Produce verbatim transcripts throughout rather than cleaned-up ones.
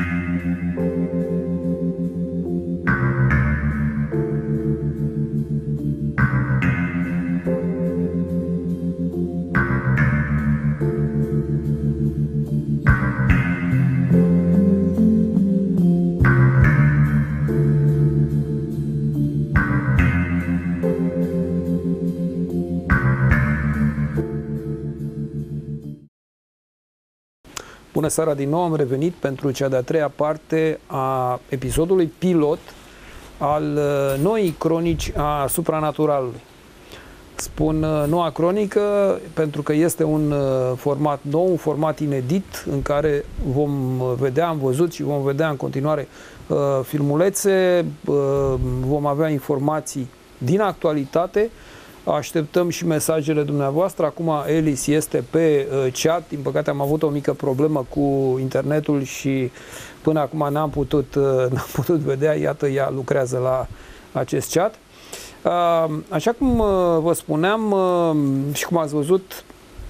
Bună seara din nou, am revenit pentru cea de-a treia parte a episodului pilot al noii cronici a supranaturalului. Spun noua cronică pentru că este un format nou, un format inedit în care vom vedea, am văzut și vom vedea în continuare filmulețe, vom avea informații din actualitate. Așteptăm și mesajele dumneavoastră. Acum Elis este pe chat. Din păcate am avut o mică problemă cu internetul și până acum n-am putut, n-am putut vedea. Iată, ea lucrează la acest chat. Așa cum vă spuneam și cum ați văzut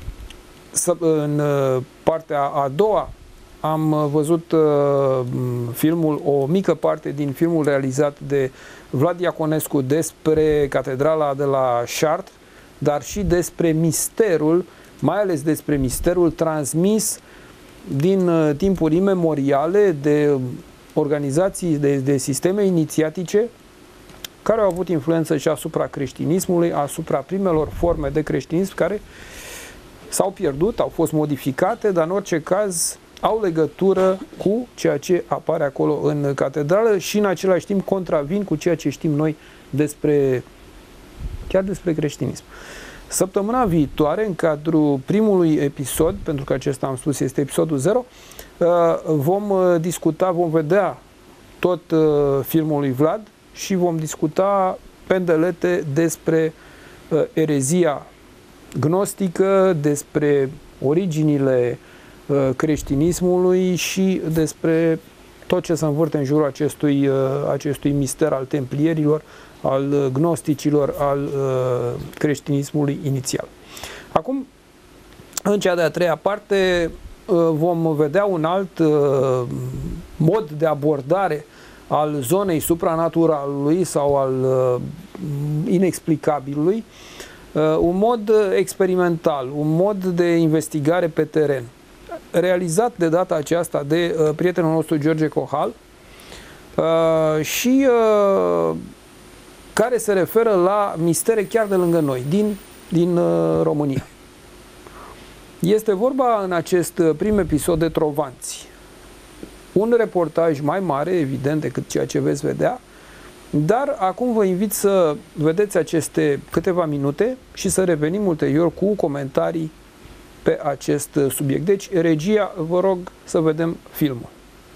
în partea a doua, am văzut filmul, o mică parte din filmul realizat de Vlad Iaconescu despre catedrala de la Chartres, dar și despre misterul, mai ales despre misterul transmis din timpuri imemoriale de organizații, de, de sisteme inițiatice care au avut influență și asupra creștinismului, asupra primelor forme de creștinism care s-au pierdut, au fost modificate, dar în orice caz au legătură cu ceea ce apare acolo în catedrală și în același timp contravin cu ceea ce știm noi despre, chiar despre creștinism. Săptămâna viitoare, în cadrul primului episod, pentru că acesta am spus este episodul zero, vom discuta, vom vedea tot filmul lui Vlad și vom discuta pendelete despre erezia gnostică, despre originile creștinismului și despre tot ce se învârte în jurul acestui, acestui mister al templierilor, al gnosticilor, al creștinismului inițial. Acum, în cea de-a treia parte, vom vedea un alt mod de abordare al zonei supranaturalului sau al inexplicabilului, un mod experimental, un mod de investigare pe teren, realizat de data aceasta de uh, prietenul nostru George Cohal uh, și uh, care se referă la mistere chiar de lângă noi, din, din uh, România. Este vorba în acest prim episod de Trovanți. Un reportaj mai mare, evident, decât ceea ce veți vedea, dar acum vă invit să vedeți aceste câteva minute și să revenim ulterior cu comentarii pe acest subiect. Deci, regia, vă rog să vedem filmul.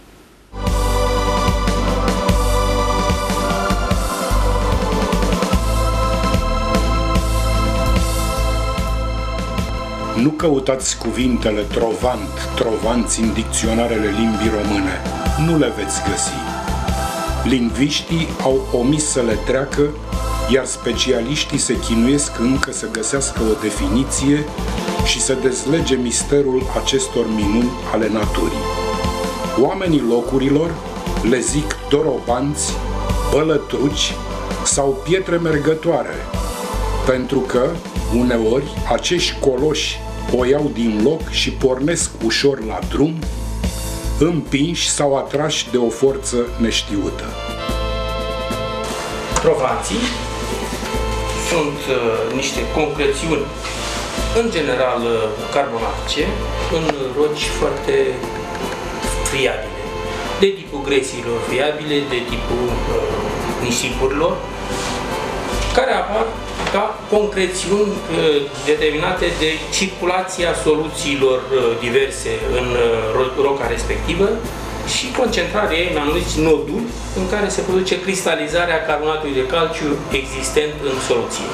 Nu căutați cuvintele trovant, trovanți în dicționarele limbii române. Nu le veți găsi. Lingviștii au omis să le treacă, iar specialiștii se chinuiesc încă să găsească o definiție și să dezlege misterul acestor minuni ale naturii. Oamenii locurilor le zic dorobanți, bălătruci sau pietre mergătoare, pentru că, uneori, acești coloși o iau din loc și pornesc ușor la drum, împinși sau atrași de o forță neștiută. Trovanții sunt uh, niște concrețiuni, în general uh, carbonatice, în roci foarte friabile, de tipul gresiilor friabile, de tipul uh, nisipurilor, care apar ca concrețiuni uh, determinate de circulația soluțiilor uh, diverse în uh, roca respectivă și concentrarea ei în anumiți noduri în care se produce cristalizarea carbonatului de calciu existent în soluție.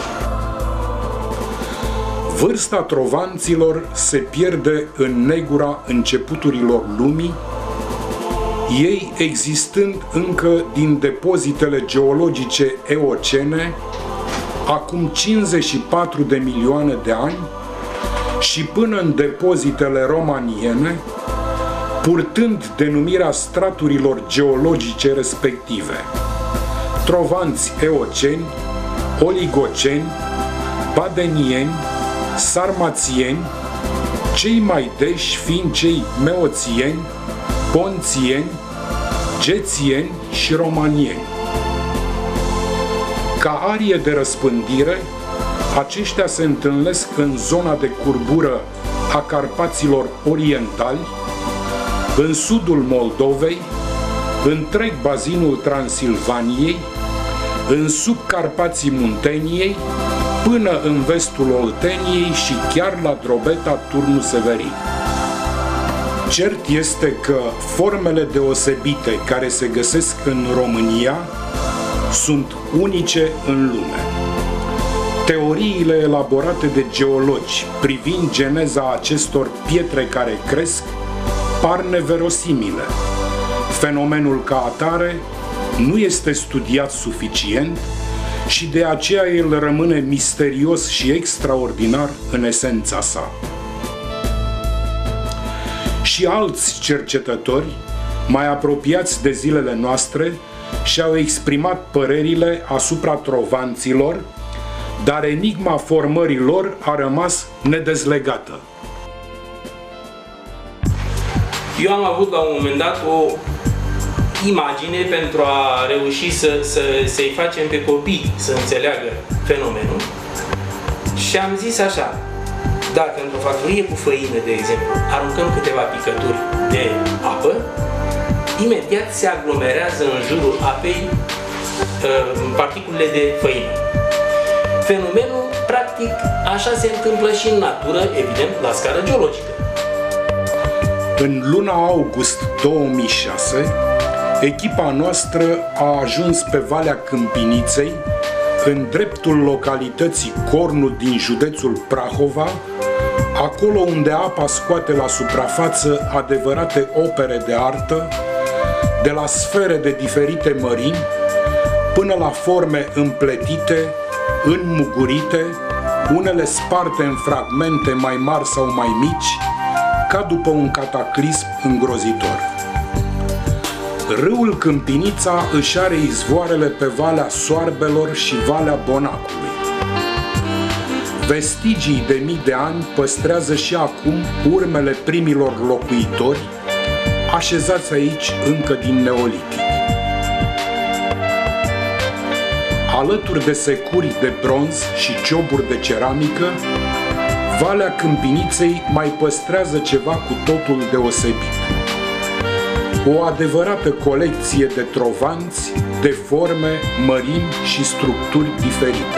Vârsta trovanților se pierde în negura începuturilor lumii, ei existând încă din depozitele geologice eocene, acum cincizeci și patru de milioane de ani, și până în depozitele romaniene, purtând denumirea straturilor geologice respective: trovanți eoceni, oligoceni, badenieni, sarmațieni, cei mai deși fiind cei meoțieni, ponțieni, gețieni și romanieni. Ca arie de răspândire, aceștia se întâlnesc în zona de curbură a Carpaților Orientali, în sudul Moldovei, întreg bazinul Transilvaniei, în subcarpații Munteniei, până în vestul Olteniei și chiar la drobeta Turnul Severin. Cert este că formele deosebite care se găsesc în România sunt unice în lume. Teoriile elaborate de geologi privind geneza acestor pietre care cresc par neverosimile. Fenomenul ca atare nu este studiat suficient și de aceea el rămâne misterios și extraordinar în esența sa. Și alți cercetători, mai apropiați de zilele noastre, și-au exprimat părerile asupra trovanților, dar enigma formării lor a rămas nedezlegată. Eu am avut la un moment dat o imagine pentru a reuși să, să, să-i facem pe copii să înțeleagă fenomenul și am zis așa: dacă într-o farfurie cu făină, de exemplu, aruncăm câteva picături de apă, imediat se aglomerează în jurul apei particulele de făină. Fenomenul, practic, așa se întâmplă și în natură, evident, la scară geologică. În luna august două mii șase, echipa noastră a ajuns pe Valea Câmpiniței, în dreptul localității Cornu din județul Prahova, acolo unde apa scoate la suprafață adevărate opere de artă, de la sfere de diferite mărimi până la forme împletite, înmugurite, unele sparte în fragmente mai mari sau mai mici, ca după un cataclism îngrozitor. Râul Câmpinița își are izvoarele pe Valea Soarbelor și Valea Bonacului. Vestigii de mii de ani păstrează și acum urmele primilor locuitori, așezați aici încă din Neolitic. Alături de securi de bronz și cioburi de ceramică, Valea Câmpiniței mai păstrează ceva cu totul deosebit. O adevărată colecție de trovanți, de forme, mărimi și structuri diferite.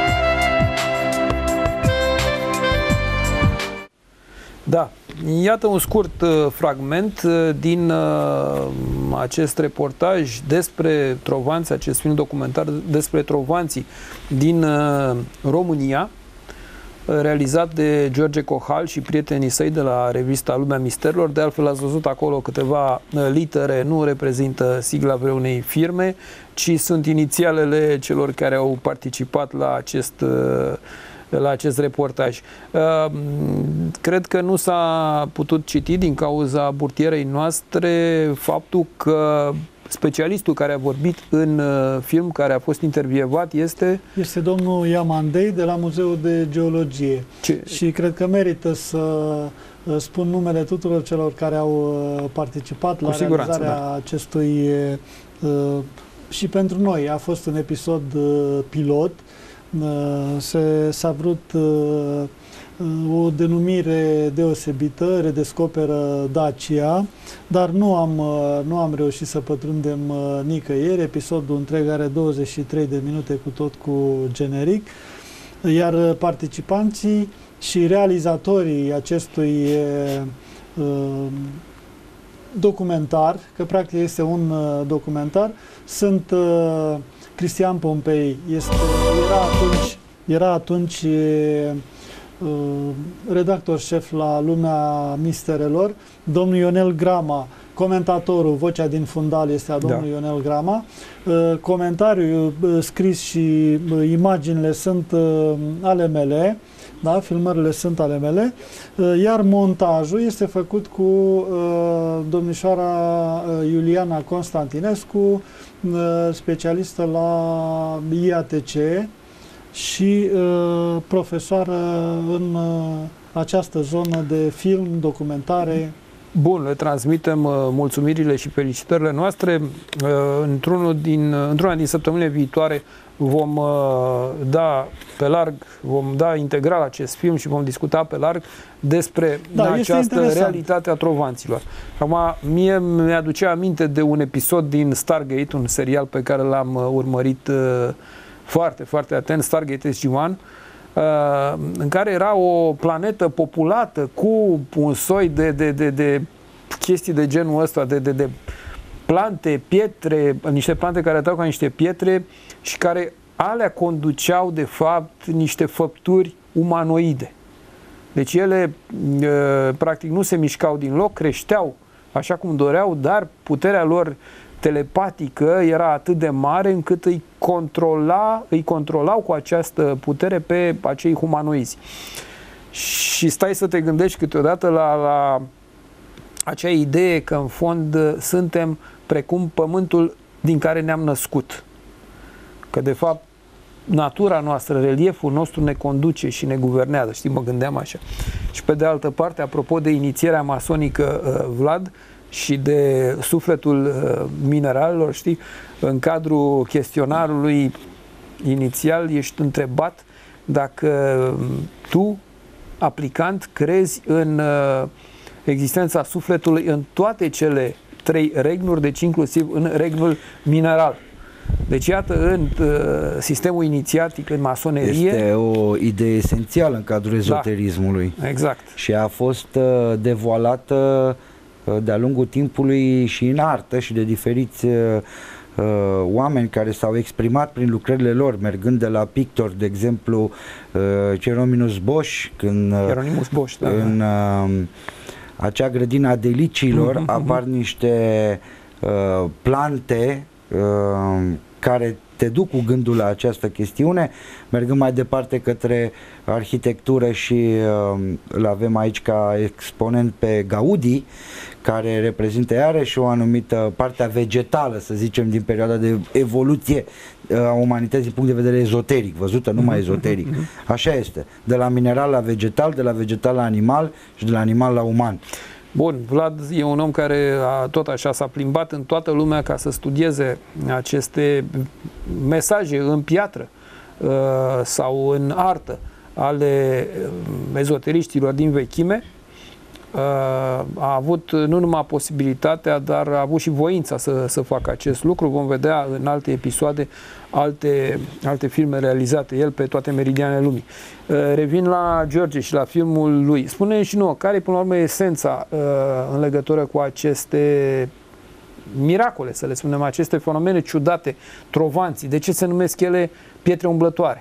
Da, iată un scurt uh, fragment uh, din uh, acest reportaj despre trovanți, acest film documentar despre trovanții din uh, România, realizat de George Cohal și prietenii săi de la revista Lumea Misterilor. De altfel ați văzut acolo câteva litere, nu reprezintă sigla vreunei firme, ci sunt inițialele celor care au participat la acest, la acest reportaj. Cred că nu s-a putut citi din cauza burtierei noastre faptul că specialistul care a vorbit în film, care a fost intervievat, este... Este domnul Iamandei de la Muzeul de Geologie. Ce? Și cred că merită să spun numele tuturor celor care au participat la realizarea da. acestui... Și pentru noi a fost un episod pilot. S-a vrut o denumire deosebită, Redescoperă Dacia, dar nu am, nu am reușit să pătrundem nicăieri. Episodul întreg are douăzeci și trei de minute cu tot cu generic, iar participanții și realizatorii acestui uh, documentar, că practic este un uh, documentar, sunt uh, Cristian Pompei, este, era atunci, era atunci uh, redactor șef la Lumea Misterelor, domnul Ionel Grama, comentatorul, vocea din fundal este a domnului da. Ionel Grama, uh, comentariul uh, scris și uh, imaginile sunt uh, ale mele, da? Filmările sunt ale mele, iar montajul este făcut cu uh, domnișoara Iuliana Constantinescu, uh, specialistă la I A T C și uh, profesoară în uh, această zonă de film, documentare. Bun, le transmitem uh, mulțumirile și felicitările noastre. Uh, într-unul din, uh, într-una din săptămânile viitoare vom uh, da pe larg, vom da integral acest film și vom discuta pe larg despre da, această realitate a trovanților. Acum, mie mi-aducea aminte de un episod din Stargate, un serial pe care l-am uh, urmărit uh, foarte, foarte atent, Stargate S G unu, în care era o planetă populată cu un soi de, de, de, de chestii de genul ăsta, de, de, de plante, pietre, niște plante care arătau ca niște pietre și care alea conduceau de fapt niște făpturi umanoide. Deci ele practic nu se mișcau din loc, creșteau așa cum doreau, dar puterea lor telepatică era atât de mare încât îi, controla, îi controlau cu această putere pe acei humanoizi. Și stai să te gândești câteodată la, la acea idee că în fond suntem precum pământul din care ne-am născut. Că de fapt natura noastră, relieful nostru ne conduce și ne guvernează. Știi, mă gândeam așa. Și pe de altă parte, apropo de inițierea masonică, Vlad, și de sufletul mineralelor, știi, în cadrul chestionarului inițial ești întrebat dacă tu, aplicant, crezi în existența sufletului în toate cele trei regnuri, deci inclusiv în regnul mineral. Deci iată, în uh, sistemul inițiatic, în masonerie... Este o idee esențială în cadrul ezoterismului. Da, exact. Și a fost uh, devoalată de-a lungul timpului și în artă și de diferiți uh, oameni care s-au exprimat prin lucrările lor, mergând de la pictor, de exemplu, uh, Hieronymus Bosch, când uh, Hieronymus Bosch, da, în uh, acea grădină a delicilor uh-huh, apar uh-huh. niște uh, plante uh, care te duc cu gândul la această chestiune, mergând mai departe către arhitectură și uh, îl avem aici ca exponent pe Gaudi, care reprezintă iarăși o anumită partea vegetală, să zicem, din perioada de evoluție a umanității din punct de vedere ezoteric, văzută numai ezoteric. Așa este. De la mineral la vegetal, de la vegetal la animal și de la animal la uman. Bun, Vlad e un om care a, tot așa s-a plimbat în toată lumea ca să studieze aceste mesaje în piatră uh, sau în artă ale ezoteriștilor din vechime. Uh, a avut nu numai posibilitatea, dar a avut și voința să, să facă acest lucru. Vom vedea în alte episoade alte, alte filme realizate el pe toate meridianele lumii. Uh, revin la George și la filmul lui. Spune-ne și nouă, care e până la urmă esența uh, în legătură cu aceste miracole, să le spunem, aceste fenomene ciudate, trovanții? De ce se numesc ele pietre umblătoare?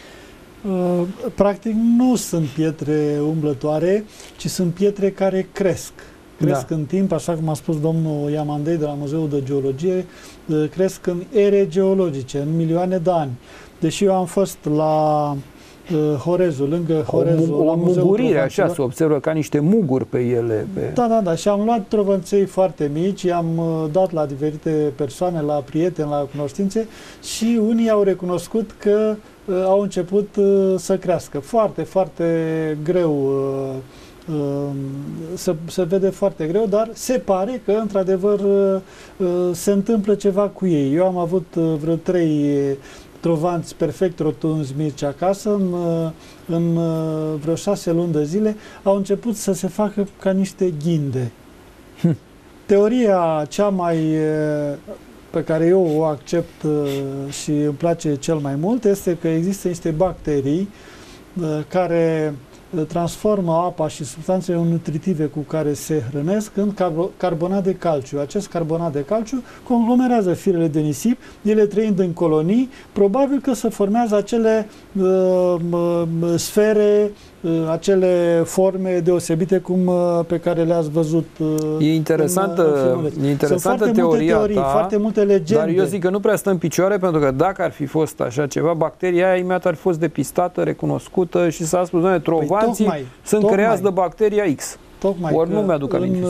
Practic nu sunt pietre umblătoare, ci sunt pietre care cresc. Cresc da. în timp, așa cum a spus domnul Iamandei de la Muzeul de Geologie, cresc în ere geologice, în milioane de ani. Deși eu am fost la Horezul, lângă Horezul, o, la Muzeul mugurire, așa se observă, ca niște muguri pe ele. Pe... Da, da, da. Și am luat trovăței foarte mici, i-am dat la diferite persoane, la prieteni, la cunoștințe și unii au recunoscut că au început uh, să crească. Foarte, foarte greu, uh, uh, se, se vede foarte greu, dar se pare că, într-adevăr, uh, se întâmplă ceva cu ei. Eu am avut uh, vreo trei trovanți perfect rotunzi mici acasă, în, uh, în uh, vreo șase luni de zile, au început să se facă ca niște ghinde. Hm. Teoria cea mai... Uh, pe care eu o accept uh, și îmi place cel mai mult este că există niște bacterii uh, care transformă apa și substanțele nutritive cu care se hrănesc în carbonat de calciu. Acest carbonat de calciu conglomerează firele de nisip, ele trăind în colonii, probabil că se formează acele uh, uh, sfere acele forme deosebite cum pe care le-ați văzut. E interesantă, în, e interesantă teoria multe teorii, ta, foarte multe legende. Dar eu zic că nu prea stă în picioare, pentru că dacă ar fi fost așa ceva, bacteria aia imediat ar fi fost depistată, recunoscută și s-a spus, doamne, trovanții păi, sunt tocmai, creați de bacteria X. Tocmai Ori nu mi-aduc aminte.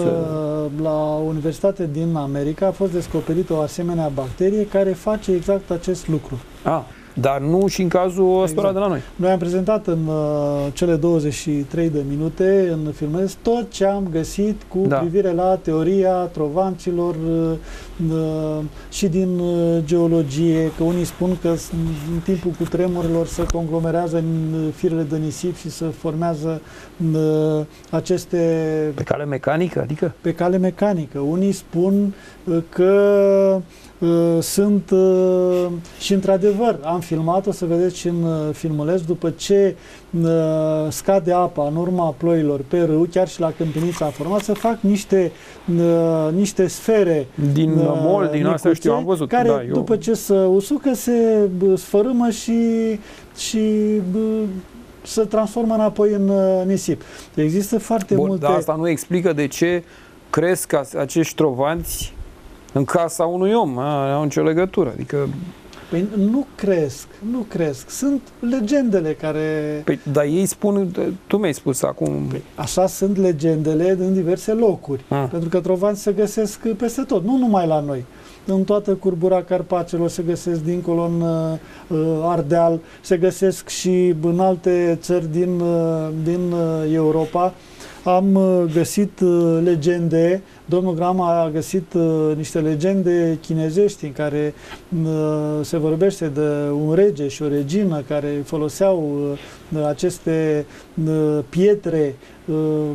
La Universitatea din America a fost descoperită o asemenea bacterie care face exact acest lucru. Ah. Dar nu și în cazul ăsta exact. de la noi. Noi am prezentat în uh, cele douăzeci și trei de minute în filmez tot ce am găsit cu da. privire la teoria trovanților uh, uh, și din uh, geologie, că unii spun că în timpul cutremurilor se conglomerează în firele de nisip și se formează uh, aceste... Pe cale mecanică, adică? Pe cale mecanică. Unii spun uh, că Uh, sunt uh, și într-adevăr am filmat, o să vedeți și în uh, filmuleț, după ce uh, scade apa în urma ploilor pe râu, chiar și la Câmpinița format, să fac niște, uh, niște sfere din uh, mol, din astea știu, am văzut. Care da, eu... după ce se usucă se uh, sfărâmă și, și uh, se transformă înapoi în uh, nisip. Există foarte Bun, multe... Dar asta nu explică de ce cresc acești trovanți în casa unui om, nu au nicio legătură, adică... Păi nu cresc, nu cresc, sunt legendele care... Păi, dar ei spun, tu mi-ai spus acum... Păi, așa sunt legendele în diverse locuri, ah. pentru că trovanți se găsesc peste tot, nu numai la noi. În toată curbura Carpacelor se găsesc dincolo în uh, Ardeal, se găsesc și în alte țări din, uh, din uh, Europa. Am uh, găsit uh, legende, domnul Gram a găsit uh, niște legende chinezești în care uh, se vorbește de un rege și o regină care foloseau uh, aceste uh, pietre uh,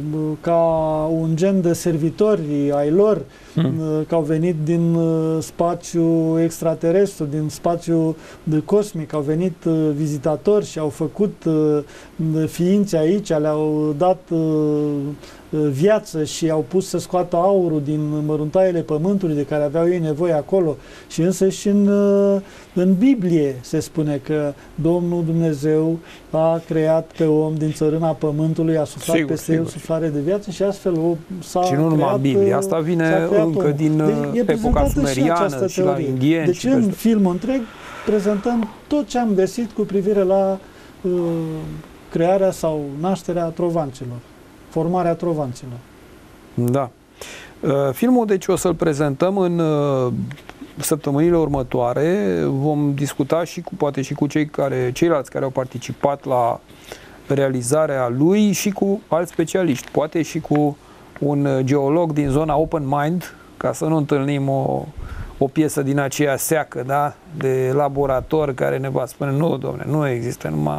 ca un gen de servitori ai lor, hmm. uh, că au venit din uh, spațiu extraterestru, din spațiu de cosmic, au venit uh, vizitatori și au făcut uh, ființe aici, le-au dat uh, viață și au pus să scoată aurul din măruntaiele pământului de care aveau ei nevoie acolo. Și însă și în, în Biblie se spune că Domnul Dumnezeu a creat pe om din țărâna pământului, a suflat sigur, peste sigur. el suflare de viață și astfel s-a Și nu numai Biblie, asta vine încă om. din deci, epoca sumeriană și, și la indieni. Deci în filmul întreg prezentăm tot ce am găsit cu privire la uh, crearea sau nașterea trovanților. Formarea trovanților. Da. Filmul, deci, o să-l prezentăm în săptămânile următoare. Vom discuta și cu, poate și cu cei care, ceilalți care au participat la realizarea lui și cu alți specialiști. Poate și cu un geolog din zona Open Mind, ca să nu întâlnim o, o piesă din aceea seacă, da? De laborator care ne va spune, nu, domne, nu există numai...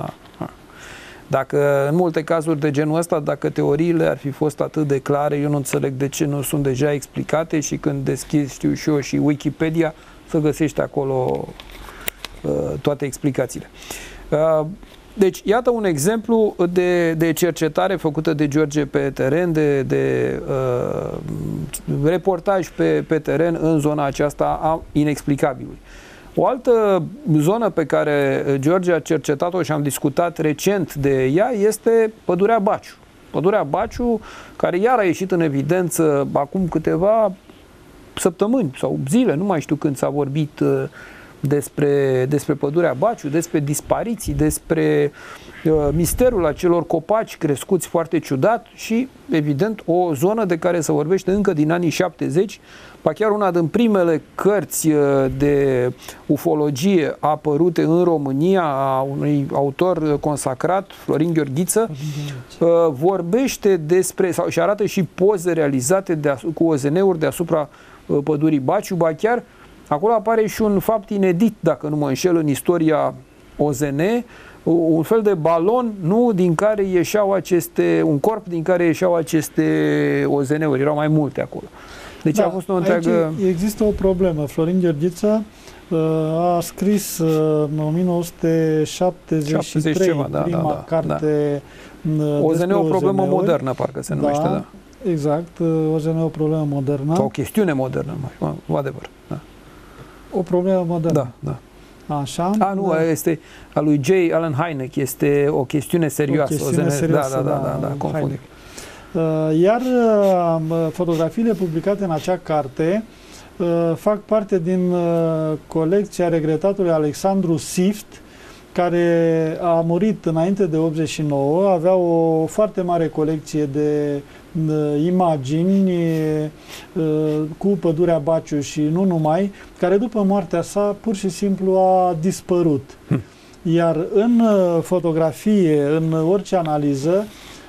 Dacă, în multe cazuri de genul ăsta, dacă teoriile ar fi fost atât de clare, eu nu înțeleg de ce nu sunt deja explicate și când deschizi, știu și eu, și Wikipedia, să găsești acolo uh, toate explicațiile. Uh, deci, iată un exemplu de, de cercetare făcută de George pe teren, de, de uh, reportaj pe, pe teren în zona aceasta a inexplicabilului. O altă zonă pe care George a cercetat-o și am discutat recent de ea este Pădurea Baciu. Pădurea Baciu, care iar a ieșit în evidență acum câteva săptămâni sau zile, nu mai știu când s-a vorbit despre, despre Pădurea Baciu, despre dispariții, despre uh, misterul acelor copaci crescuți foarte ciudat și, evident, o zonă de care se vorbește încă din anii șaptezeci, ba chiar una din primele cărți de ufologie apărute în România a unui autor consacrat, Florin Gheorghiță, vorbește despre, sau și arată și poze realizate de, cu O Z N-uri deasupra Pădurii Baciu, ba chiar acolo apare și un fapt inedit, dacă nu mă înșel, în istoria O Z N, un fel de balon, nu, din care ieșeau aceste, un corp din care ieșeau aceste O Z N-uri, erau mai multe acolo. Deci da, a fost o întreagă... Există o problemă. Florin Gheorghiță uh, a scris uh, în o mie nouă sute șaptezeci și trei ceva, da, prima da, da, carte da. O Z N, o problemă O Z N-uri. Modernă, parcă se numește, da. da. Exact, O Z N, o problemă modernă. Sau o chestiune modernă, mai, adevăr. Da. O problemă modernă. Da, da. Așa. A, nu, da. este a lui J. Allen Hynek, este o chestiune serioasă. O chestiune o serioasă, da, da, da, da, da, da confund. Iar fotografiile publicate în acea carte fac parte din colecția regretatului Alexandru Sift, care a murit înainte de optzeci și nouă, avea o foarte mare colecție de imagini cu pădurea Baciu și nu numai, care după moartea sa pur și simplu a dispărut. Hm. Iar în fotografie, în orice analiză,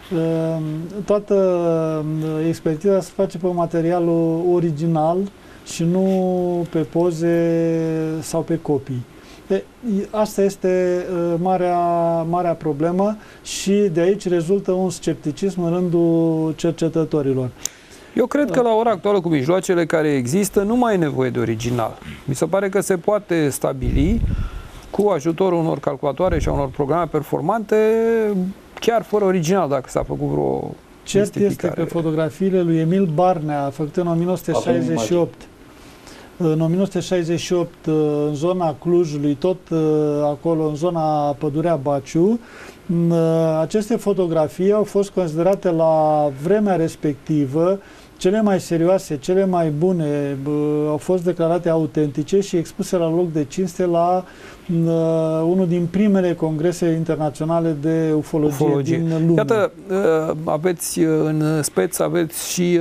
toată expertiza se face pe materialul original și nu pe poze sau pe copii. De, asta este uh, marea, marea problemă și de aici rezultă un scepticism în rândul cercetătorilor. Eu cred că la ora actuală, cu mijloacele care există, nu mai e nevoie de original. Mi se pare că se poate stabili cu ajutorul unor calculatoare și a unor programe performante, chiar fără original, dacă s-a făcut vreo Cert este că fotografiile lui Emil Barnea, făcute în o mie nouă sute șaizeci și opt, în o mie nouă sute șaizeci și opt, în zona Clujului, tot acolo, în zona Pădurea Baciu, aceste fotografii au fost considerate la vremea respectivă cele mai serioase, cele mai bune, au fost declarate autentice și expuse la loc de cinste la unul din primele congrese internaționale de ufologie, ufologie. din lume. Iată, aveți în speț, aveți și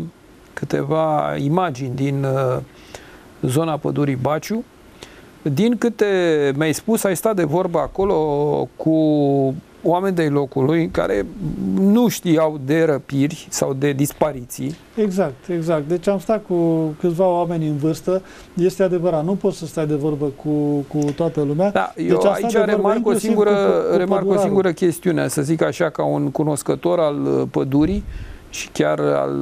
câteva imagini din zona Pădurii Baciu. Din câte mi-ai spus, ai stat de vorbă acolo cu oameni de locului care nu știau de răpiri sau de dispariții. Exact, exact. Deci am stat cu câțiva oameni în vârstă. Este adevărat, nu poți să stai de vorbă cu, cu toată lumea. Da, deci eu aici de remarc, o singură, cu, cu remarc o singură chestiune, să zic așa, ca un cunoscător al pădurii și chiar al,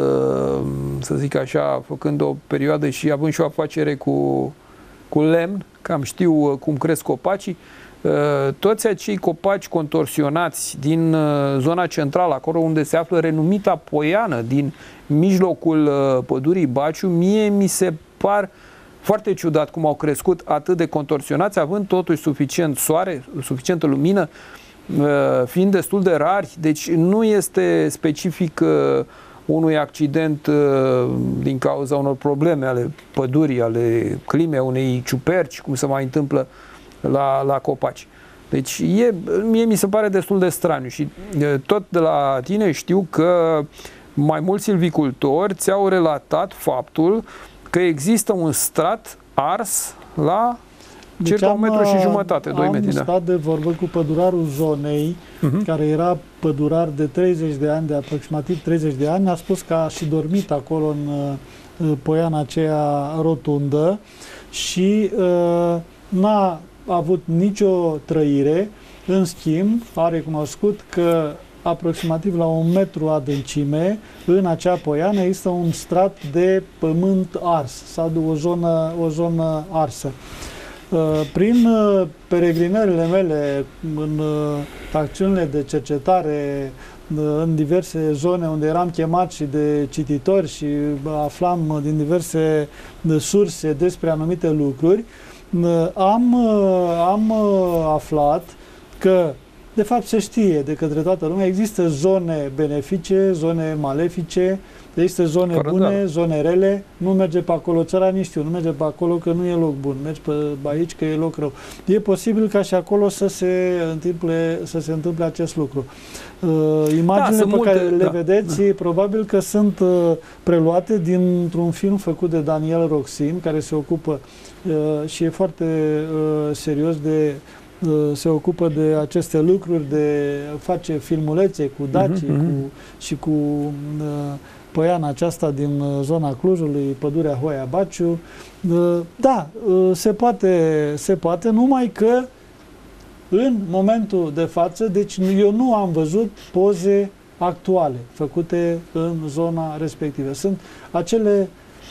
să zic așa, făcând o perioadă și având și o afacere cu, cu lemn, cam știu cum cresc copacii, toți acei copaci contorsionați din zona centrală, acolo unde se află renumita poiană din mijlocul Pădurii Baciu, mie mi se par foarte ciudat cum au crescut atât de contorsionați, având totuși suficient soare, suficientă lumină, fiind destul de rari, deci nu este specific unui accident din cauza unor probleme ale pădurii, ale climei, unei ciuperci, cum se mai întâmplă la, la copaci. Deci e, mie mi se pare destul de straniu și tot de la tine știu că mai mulți silvicultori ți-au relatat faptul că există un strat ars la deci circa un metru și jumătate, doi metri. Am stat de vorbă cu pădurarul zonei, uh-huh. care era pădurar de treizeci de ani, de aproximativ treizeci de ani, a spus că a și dormit acolo în poiana aceea rotundă și uh, n-a avut nicio trăire. În schimb, a recunoscut că aproximativ la un metru adâncime, în acea poiană există un strat de pământ ars sau de o zonă, o zonă arsă. Prin peregrinările mele în acțiunile de cercetare în diverse zone unde eram chemat și de cititori și aflam din diverse surse despre anumite lucruri, am, am aflat că de fapt se știe de către toată lumea, există zone benefice, zone malefice, există zone Fără bune, doar. zone rele, nu merge pe acolo țăranii știu, nu merge pe acolo că nu e loc bun, mergi pe aici că e loc rău. E posibil ca și acolo să se întâmple, să se întâmple acest lucru. Uh, imaginile da, pe multe, care le da, vedeți, da. probabil că sunt uh, preluate dintr-un film făcut de Daniel Roxin, care se ocupă uh, și e foarte uh, serios de se ocupă de aceste lucruri, de face filmulețe cu dacii uh-huh, cu, și cu uh, poiana aceasta din zona Clujului, Pădurea Hoia Baciu. Uh, da, uh, se poate, se poate, numai că în momentul de față, deci eu nu am văzut poze actuale făcute în zona respectivă. Sunt acele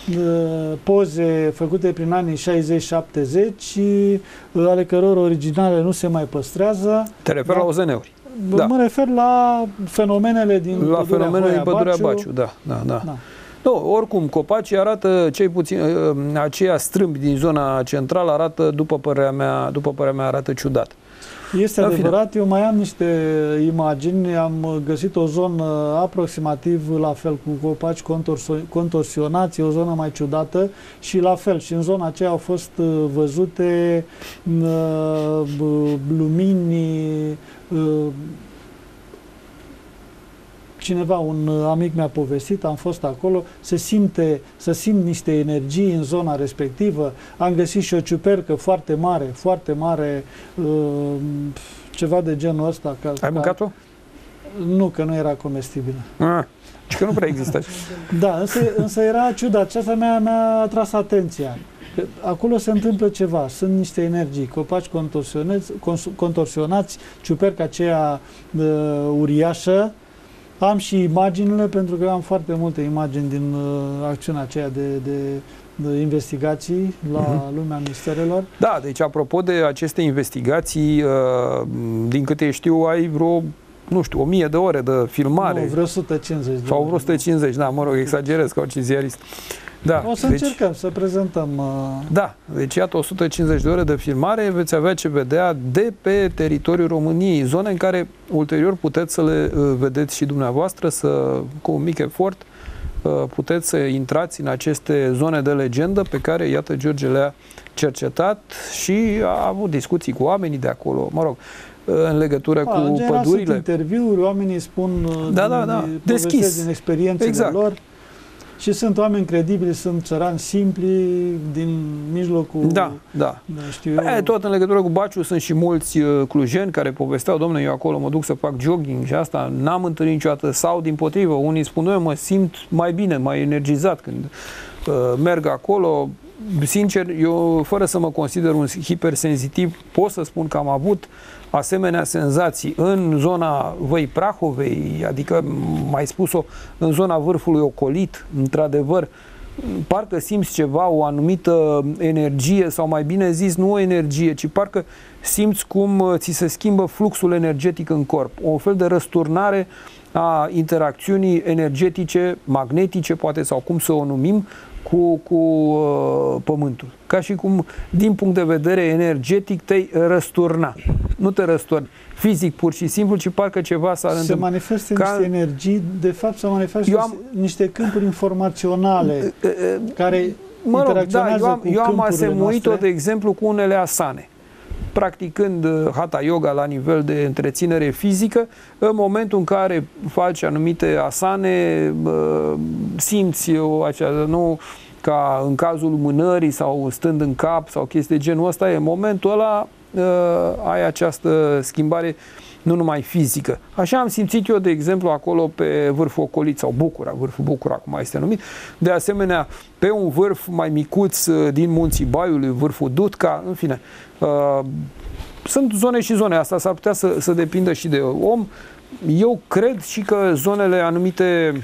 poze făcute prin anii șaizeci șaptezeci, ale căror originale nu se mai păstrează. Te referi da? la O Z N-uri? Da. Mă refer la fenomenele din la Pădurea fenomenele Hoia din Pădurea Baciu. Baciu, da, da, da. da. Nu, oricum, copacii arată, cei puțin, aceia strâmbi din zona centrală arată, după părerea mea, după părerea mea arată ciudat. Este adevărat, eu mai am niște imagini, am găsit o zonă aproximativ la fel cu copaci contorsionați, o zonă mai ciudată și la fel, și în zona aceea au fost văzute lumini, cineva, un amic mi-a povestit, am fost acolo, se simte, să simt niște energii în zona respectivă. Am găsit și o ciupercă foarte mare, foarte mare, ceva de genul ăsta. Ca, Ai mâncat-o? Nu, că nu era comestibilă. Ah, și că nu prea există. Da, însă, însă era ciudat. Aceasta mi-a, mi-a atras atenția. Că acolo se întâmplă ceva, sunt niște energii, copaci contorsionați, ciuperca aceea uh, uriașă. Am și imaginile, pentru că am foarte multe imagini din uh, acțiunea aceea de, de, de investigații la uh-huh. lumea misterelor. Da, deci apropo de aceste investigații, uh, din câte știu, ai vreo, nu știu, o mie de ore de filmare. Nu, vreo o sută cincizeci de Sau vreo o sută cincizeci, da, mă rog, exagerez ca orice ziarist. Da, o să deci, încercăm să prezentăm. Uh... Da, deci iată o sută cincizeci de ore de filmare, veți avea ce vedea de pe teritoriul României, zone în care ulterior puteți să le uh, vedeți și dumneavoastră, să, cu un mic efort, uh, puteți să intrați în aceste zone de legendă pe care, iată, George le-a cercetat și a avut discuții cu oamenii de acolo, mă rog, în legătură a, cu în general, pădurile. Sunt interviuri, oamenii spun da, da, da. Deschis. Din experiențele exact. lor. Și sunt oameni credibili, sunt țărani simpli din mijlocul... Da, da. Știu eu. E, tot în legătură cu Baciu sunt și mulți uh, clujeni care povesteau, domnule, eu acolo mă duc să fac jogging și asta n-am întâlnit niciodată. Sau, din potrivă, unii spun, eu mă simt mai bine, mai energizat când uh, merg acolo. Sincer, eu, fără să mă consider un hipersenzitiv, pot să spun că am avut asemenea senzații în zona Văi Prahovei, adică, mai spus-o, în zona vârfului Ocolit, într-adevăr, parcă simți ceva, o anumită energie, sau mai bine zis, nu o energie, ci parcă simți cum ți se schimbă fluxul energetic în corp, o fel de răsturnare a interacțiunii energetice, magnetice, poate, sau cum să o numim, cu, cu uh, pământul. Ca și cum, din punct de vedere energetic, te-ai răsturna. Nu te răsturni fizic, pur și simplu, ci parcă ceva s-ar întâmpla. Se manifestă ca... niște energii, de fapt se manifestă am... niște câmpuri informaționale care mă rog, interacționează da, eu am, cu eu am asemuit-o, noastre. de exemplu, cu unele asane. Practicând Hatha Yoga la nivel de întreținere fizică, în momentul în care faci anumite asane, simți o acea, nu ca în cazul mânării sau stând în cap sau chestii de genul ăsta, e în momentul ăla ai această schimbare nu numai fizică. Așa am simțit eu, de exemplu, acolo pe vârful Ocolit sau Bucura, vârful Bucura, cum mai este numit. De asemenea, pe un vârf mai micuț din Munții Baiului, vârful Dutca, în fine. Uh, sunt zone și zone. Asta s-ar putea să, să depindă și de om. Eu cred și că zonele anumite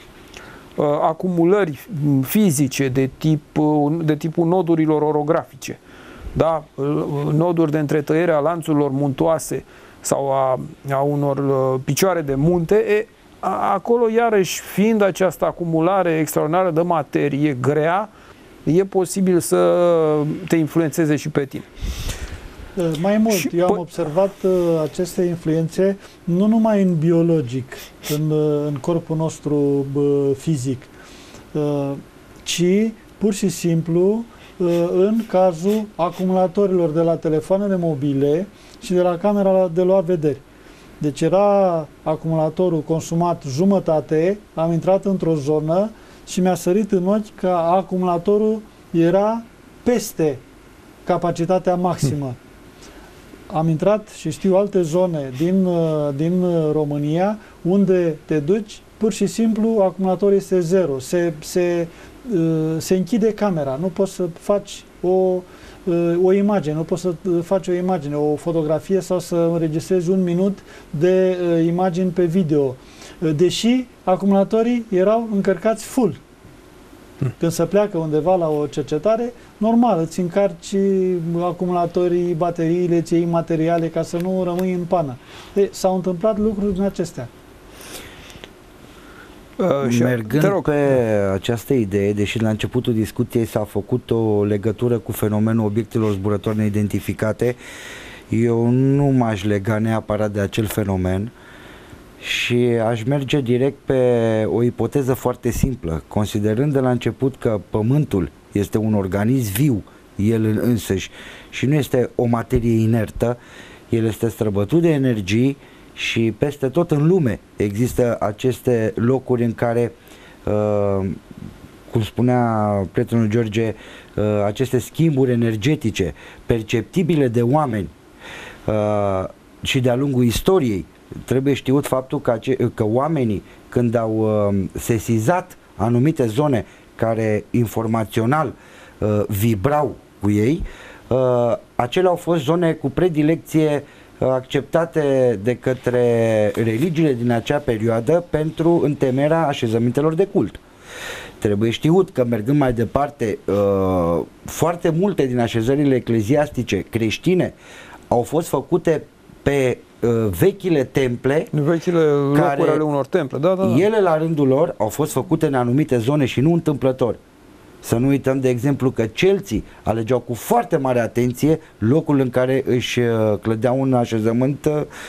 uh, acumulări fizice de, tip, uh, de tipul nodurilor orografice, da? Noduri de întretăiere a lanțurilor muntoase sau a, a unor uh, picioare de munte, e, a, acolo iarăși, fiind această acumulare extraordinară de materie grea, e posibil să te influențeze și pe tine. Mai mult, și eu am observat uh, aceste influențe nu numai în biologic, în, uh, în corpul nostru uh, fizic, uh, ci pur și simplu uh, în cazul acumulatorilor de la telefoanele mobile și de la camera de luat vederi. Deci era acumulatorul consumat jumătate, am intrat într-o zonă și mi-a sărit în ochi că acumulatorul era peste capacitatea maximă. Am intrat și știu alte zone din, din România unde te duci, pur și simplu acumulatorul este zero, se, se, se închide camera, nu poți să faci o o imagine, nu poți să faci o imagine, o fotografie sau să înregistrezi un minut de uh, imagini pe video. Deși acumulatorii erau încărcați full. Când se pleacă undeva la o cercetare, normal, îți încarci acumulatorii, bateriile, îți iei materiale ca să nu rămâi în pană. S-au întâmplat lucruri din acestea. Uh, Mergând pe această idee, deși la începutul discuției s-a făcut o legătură cu fenomenul obiectelor zburătoare neidentificate, eu nu m-aș lega neapărat de acel fenomen și aș merge direct pe o ipoteză foarte simplă, considerând de la început că Pământul este un organism viu, el însăși, și nu este o materie inertă, el este străbătut de energii și peste tot în lume există aceste locuri în care, uh, cum spunea prietenul George, uh, aceste schimburi energetice perceptibile de oameni uh, și de-a lungul istoriei. Trebuie știut faptul că, ace- că oamenii, când au uh, sesizat anumite zone care informațional uh, vibrau cu ei, uh, acelea au fost zone cu predilecție acceptate de către religiile din acea perioadă pentru întemeierea așezămintelor de cult. Trebuie știut că, mergând mai departe, foarte multe din așezările ecleziastice creștine au fost făcute pe vechile temple, vechile locuri ale unor temple, da, da, da. Ele la rândul lor au fost făcute în anumite zone și nu întâmplător. Să nu uităm, de exemplu, că celții alegeau cu foarte mare atenție locul în care își clădeau un așezământ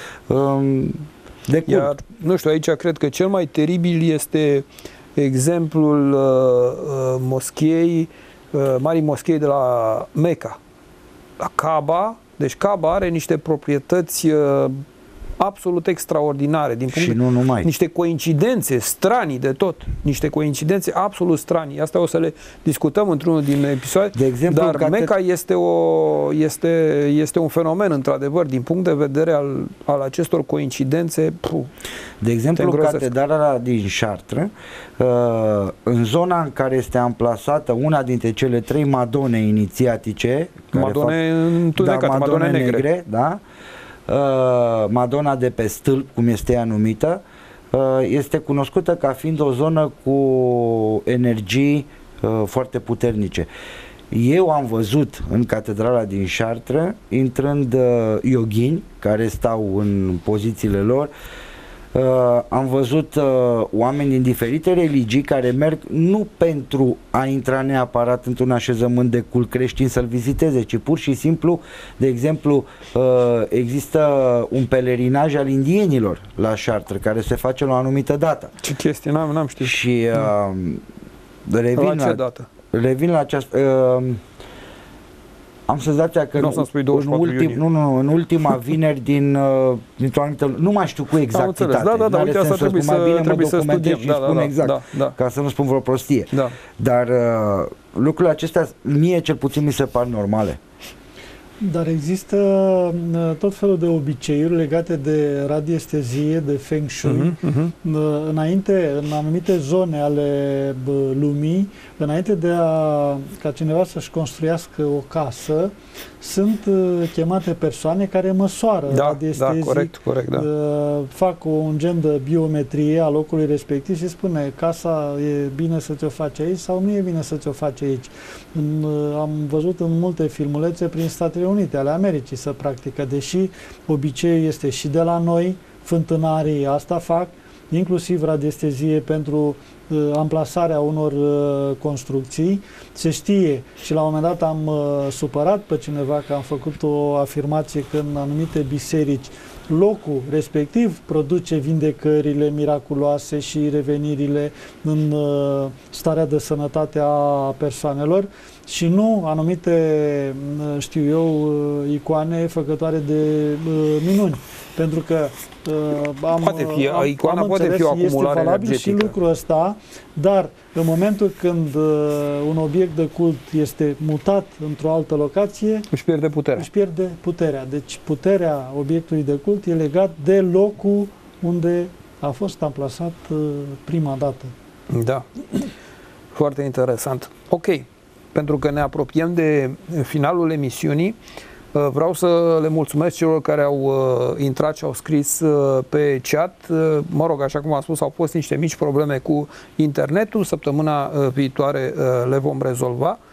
um, de cult. Iar, nu știu, aici cred că cel mai teribil este exemplul uh, uh, moschei, uh, marii moschei de la Mecca, la Kaaba. Deci Kaaba are niște proprietăți uh, absolut extraordinare, din punct și nu numai. Niște coincidențe stranii de tot, niște coincidențe absolut stranii. Asta o să le discutăm într-unul din episoade. De exemplu, dar cate... Mecca este, o, este, este un fenomen, într-adevăr, din punct de vedere al, al acestor coincidențe. Puh, de exemplu, catedrala din Chartres, în zona în care este amplasată una dintre cele trei madone inițiatice, Madone întunecate, da, madone, madone negre, negre, da? Uh, Madonna de pe stâlp, cum este ea numită, uh, este cunoscută ca fiind o zonă cu energii uh, foarte puternice. Eu am văzut în catedrala din Chartres, intrând uh, yoghini care stau în pozițiile lor, uh, am văzut uh, oameni din diferite religii care merg nu pentru a intra neapărat într-un așezământ de cult creștin să-l viziteze, ci pur și simplu, de exemplu, uh, există un pelerinaj al indienilor la Chartres care se face la o anumită dată. Ce chestie, n-am, n-am știut. Și uh, revin la ce la, dată? Revin la această... Uh, am senzația că nu, în, în, ultim, nu, nu, în ultima vineri din uh, dintr-o anumită, nu mai știu cu exactitate. Da, da, da, uite, asta trebuie să, bine trebuie să studiem, și da, spun da, exact, da, da. ca să nu spun vreo prostie. Da. Dar uh, lucrurile acestea, mie cel puțin mi se par normale. Dar există tot felul de obiceiuri legate de radiestezie, de feng shui. Uh-huh, uh-huh. Înainte, în anumite zone ale lumii, înainte de a, ca cineva să-și construiască o casă, sunt chemate persoane care măsoară da, radiestezic, da, corect, corect, da. fac un gen de biometrie a locului respectiv și spune casa e bine să ți-o faci aici sau nu e bine să ți-o faci aici. În, am văzut în multe filmulețe prin Statele Unite ale Americii să practică, deși obiceiul este și de la noi, fântânarii asta fac, inclusiv radiestezie pentru uh, amplasarea unor uh, construcții. Se știe și la un moment dat am uh, supărat pe cineva că am făcut o afirmație că în anumite biserici locul respectiv produce vindecările miraculoase și revenirile în uh, starea de sănătate a persoanelor și nu anumite, știu eu, icoane făcătoare de uh, minuni. Pentru că uh, am, poate fi, am, icoana am poate înțeles, fi o acumulare este valabil energetică. Și lucrul ăsta, dar în momentul când uh, un obiect de cult este mutat într-o altă locație, își pierde puterea. Își pierde puterea. Deci puterea obiectului de cult e legat de locul unde a fost amplasat uh, prima dată. Da. Foarte interesant. Ok. Pentru că ne apropiem de finalul emisiunii, vreau să le mulțumesc celor care au intrat și au scris pe chat. Mă rog, așa cum am spus, au fost niște mici probleme cu internetul. Săptămâna viitoare le vom rezolva.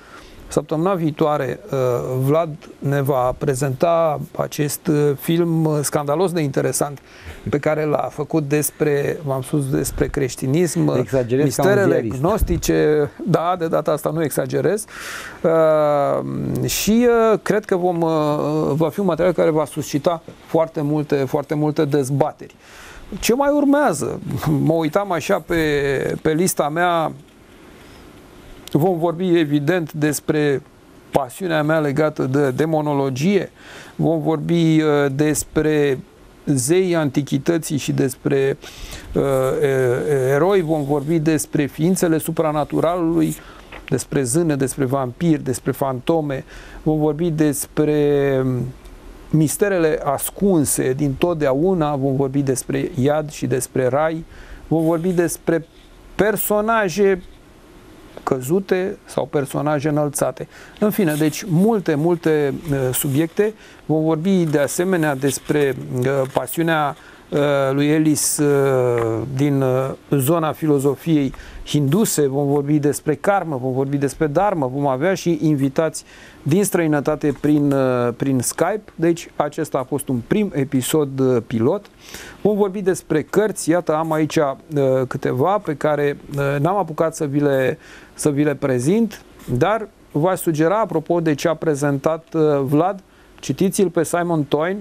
Săptămâna viitoare Vlad ne va prezenta acest film scandalos de interesant pe care l-a făcut despre, v-am spus, despre creștinism, exagerez misterele gnostice. Da, de data asta nu exagerez. Și cred că vom, va fi un material care va suscita foarte multe, foarte multe dezbateri. Ce mai urmează? Mă uitam așa pe, pe lista mea. Vom vorbi evident despre pasiunea mea legată de demonologie, vom vorbi uh, despre zeii antichității și despre uh, eroi, vom vorbi despre ființele supranaturalului, despre zâne, despre vampiri, despre fantome, vom vorbi despre misterele ascunse din totdeauna, vom vorbi despre iad și despre rai, vom vorbi despre personaje căzute sau personaje înălțate. În fine, deci multe, multe uh, subiecte. Vom vorbi de asemenea despre uh, pasiunea uh, lui Ellis uh, din uh, zona filozofiei hinduse, vom vorbi despre karmă, vom vorbi despre dharma, vom avea și invitați din străinătate prin, uh, prin Skype. Deci acesta a fost un prim episod uh, pilot. Vom vorbi despre cărți, iată am aici uh, câteva pe care uh, n-am apucat să vi le să vi le prezint, dar v-aș sugera, apropo de ce a prezentat uh, Vlad, citiți-l pe Simon Toyn,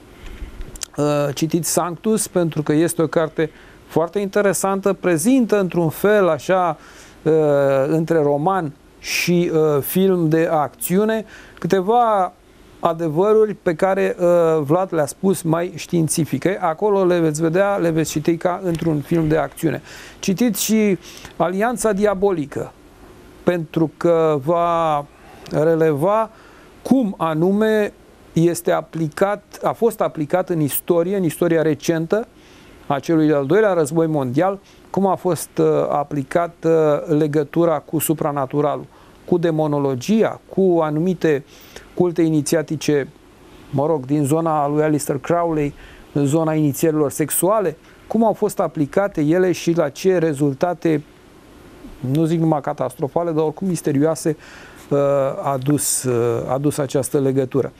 uh, citiți Sanctus, pentru că este o carte foarte interesantă, prezintă într-un fel așa, uh, între roman și uh, film de acțiune, câteva adevăruri pe care uh, Vlad le-a spus mai științifice. Acolo le veți vedea, le veți citi ca într-un film de acțiune. Citiți și Alianța Diabolică, pentru că va releva cum anume este aplicat, a fost aplicat în istorie, în istoria recentă a celui de-al doilea război mondial, cum a fost uh, aplicat uh, legătura cu supranaturalul, cu demonologia, cu anumite culte inițiatice, mă rog, din zona lui Aleister Crowley, în zona inițierilor sexuale, cum au fost aplicate ele și la ce rezultate, nu zic numai catastrofale, dar oricum misterioase, a dus, a dus această legătură.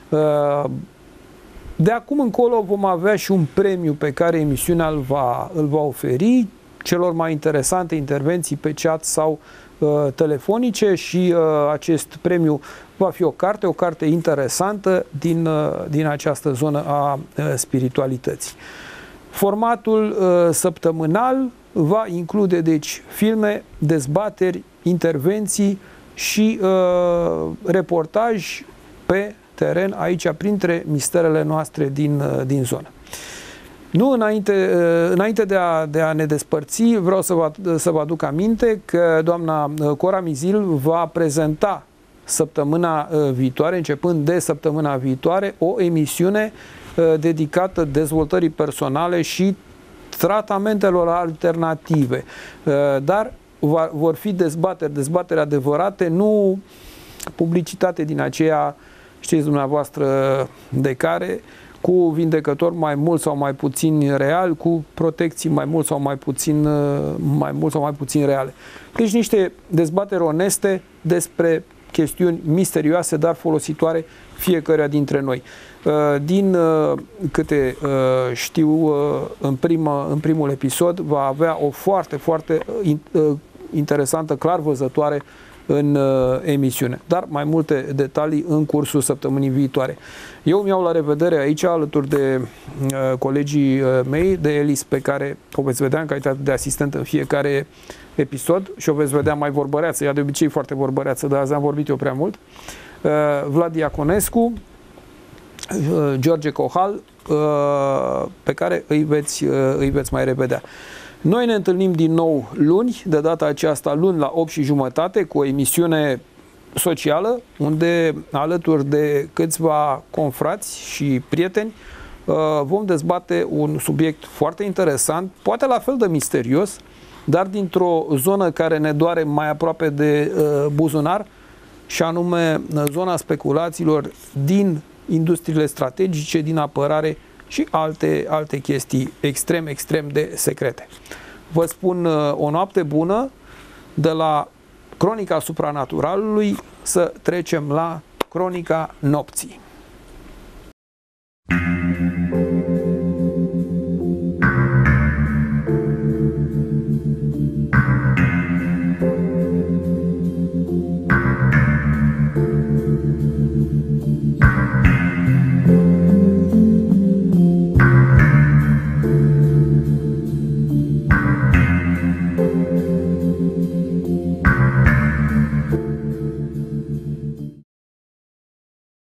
De acum încolo vom avea și un premiu pe care emisiunea îl va, îl va oferi celor mai interesante intervenții pe chat sau telefonice și acest premiu va fi o carte, o carte interesantă din, din această zonă a spiritualității. Formatul săptămânal va include, deci, filme, dezbateri, intervenții și uh, reportaj pe teren, aici, printre misterele noastre din, uh, din zonă. Nu, înainte, uh, înainte de, a, de a ne despărți, vreau să vă, să vă aduc aminte că doamna Cora Mizil va prezenta săptămâna uh, viitoare, începând de săptămâna viitoare, o emisiune uh, dedicată dezvoltării personale și tratamentelor alternative, dar vor fi dezbateri, dezbateri adevărate, nu publicitate din aceea, știți dumneavoastră, de care, cu vindecători mai mult sau mai puțin reali, cu protecții mai mult sau mai puțin, mai mult sau mai puțin reale. Deci niște dezbateri oneste despre chestiuni misterioase, dar folositoare fiecăruia dintre noi. Din câte știu, în, primă, în primul episod va avea o foarte, foarte interesantă, clar văzătoare în emisiune. Dar mai multe detalii în cursul săptămânii viitoare. Eu mi-au la revedere aici, alături de colegii mei, de Elis, pe care o veți vedea în calitate de asistent în fiecare episod și o veți vedea mai vorbăreață. Ea de obicei foarte vorbăreață, dar azi am vorbit eu prea mult. Vlad Iaconescu, George Cohal, pe care îi veți, îi veți mai revedea. Noi ne întâlnim din nou luni, de data aceasta luni la opt și jumătate, cu o emisiune socială, unde alături de câțiva confrați și prieteni vom dezbate un subiect foarte interesant, poate la fel de misterios, dar dintr-o zonă care ne doare mai aproape de buzunar, și anume zona speculațiilor din industriile strategice, din apărare și alte, alte chestii extrem, extrem de secrete. Vă spun o noapte bună de la Cronica Supranaturalului. să trecem la cronica nopții.